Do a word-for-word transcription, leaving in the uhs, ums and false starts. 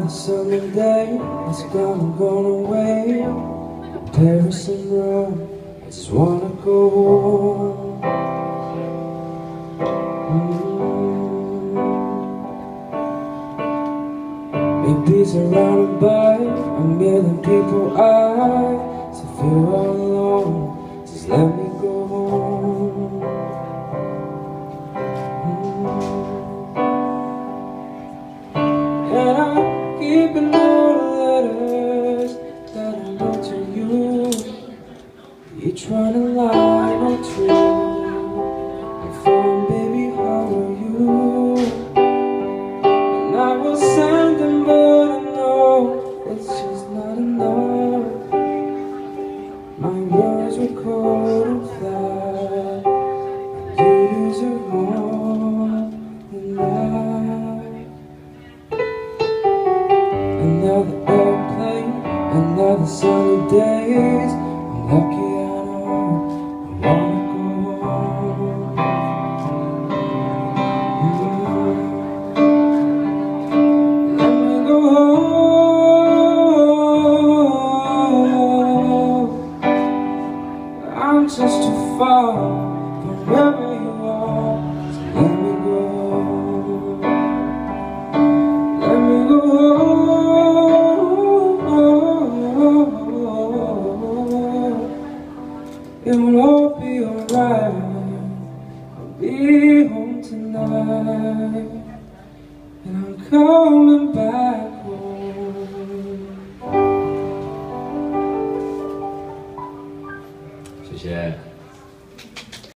summer day has gone and gone away. Paris and Rome, I just wanna go home. mm. Maybe surrounded by a million people, I still feel all alone. Just let me go home. mm. And I'm keeping all the letters that I wrote to you. Each one a line or two. I'm fine, baby, how are you? And I will send them, but I know it's just not enough. My words were cold and flat, and you deserve more than that. Another airplane, another sunny days. I'm lucky I know I wanna go home. mm. Let me go home. I'm just too far from wherever you are, so let me go. Let me go home. It will all be alright. I'll be home tonight, and I'm coming back home. 谢谢。